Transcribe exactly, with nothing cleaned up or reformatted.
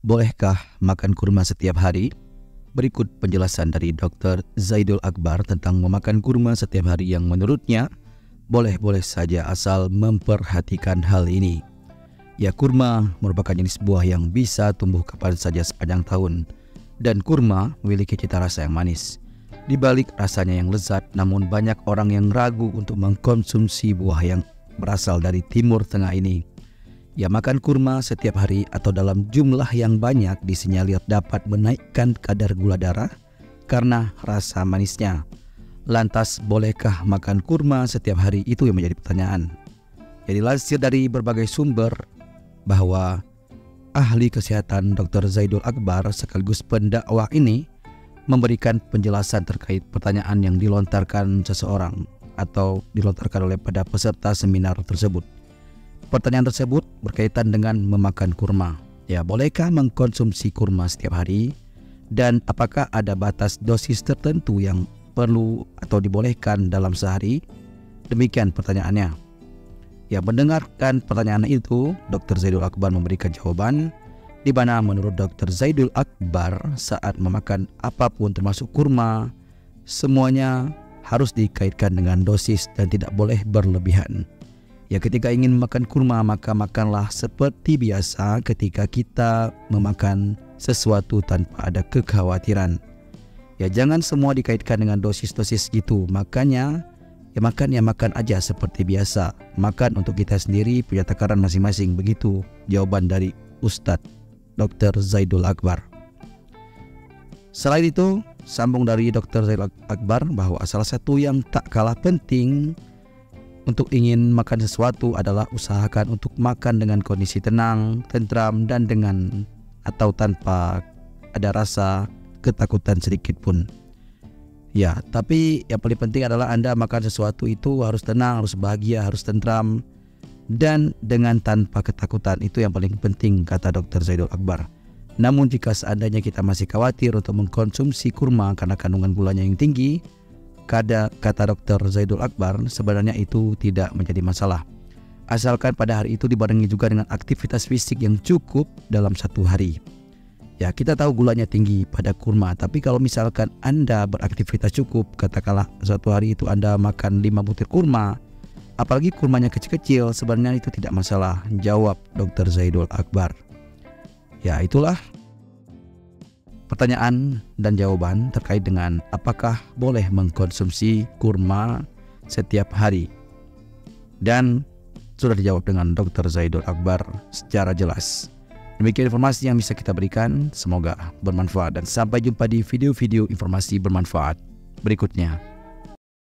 Bolehkah makan kurma setiap hari? Berikut penjelasan dari dokter Zaidul Akbar tentang memakan kurma setiap hari yang menurutnya boleh-boleh saja asal memperhatikan hal ini. Ya, kurma merupakan jenis buah yang bisa tumbuh kapan saja sepanjang tahun, dan kurma memiliki cita rasa yang manis. Di balik rasanya yang lezat, namun banyak orang yang ragu untuk mengkonsumsi buah yang berasal dari Timur Tengah ini. Ya, makan kurma setiap hari atau dalam jumlah yang banyak disinyalir dapat menaikkan kadar gula darah karena rasa manisnya. Lantas, bolehkah makan kurma setiap hari? Itu yang menjadi pertanyaan. Jadi dilansir dari berbagai sumber bahwa ahli kesehatan dokter Zaidul Akbar sekaligus pendakwah ini memberikan penjelasan terkait pertanyaan yang dilontarkan seseorang atau dilontarkan oleh pada peserta seminar tersebut. Pertanyaan tersebut berkaitan dengan memakan kurma. Ya, bolehkah mengkonsumsi kurma setiap hari? Dan apakah ada batas dosis tertentu yang perlu atau dibolehkan dalam sehari? Demikian pertanyaannya. Ya, mendengarkan pertanyaan itu, dokter Zaidul Akbar memberikan jawaban di mana menurut dokter Zaidul Akbar saat memakan apapun termasuk kurma, semuanya harus dikaitkan dengan dosis dan tidak boleh berlebihan. Ya, ketika ingin makan kurma maka makanlah seperti biasa ketika kita memakan sesuatu tanpa ada kekhawatiran. Ya, jangan semua dikaitkan dengan dosis-dosis gitu. Makanya ya makan ya makan aja seperti biasa. Makan untuk kita sendiri, punya takaran masing-masing. Begitu jawaban dari Ustadz dokter Zaidul Akbar. Selain itu, sambung dari dokter Zaidul Akbar bahwa salah satu yang tak kalah penting untuk ingin makan sesuatu adalah usahakan untuk makan dengan kondisi tenang, tentram, dan dengan atau tanpa ada rasa ketakutan sedikit pun. Ya, tapi yang paling penting adalah Anda makan sesuatu itu harus tenang, harus bahagia, harus tentram, dan dengan tanpa ketakutan. Itu yang paling penting, kata dokter Zaidul Akbar. Namun jika seandainya kita masih khawatir untuk mengkonsumsi kurma karena kandungan gulanya yang tinggi, Kada, kata dokter Zaidul Akbar, sebenarnya itu tidak menjadi masalah. Asalkan pada hari itu dibarengi juga dengan aktivitas fisik yang cukup dalam satu hari. Ya, kita tahu gulanya tinggi pada kurma, tapi kalau misalkan Anda beraktivitas cukup, katakanlah suatu hari itu Anda makan lima butir kurma, apalagi kurmanya kecil-kecil, sebenarnya itu tidak masalah, jawab dokter Zaidul Akbar. Ya, itulah pertanyaan dan jawaban terkait dengan apakah boleh mengkonsumsi kurma setiap hari. Dan sudah dijawab dengan dokter Zaidul Akbar secara jelas. Demikian informasi yang bisa kita berikan, semoga bermanfaat dan sampai jumpa di video-video informasi bermanfaat berikutnya.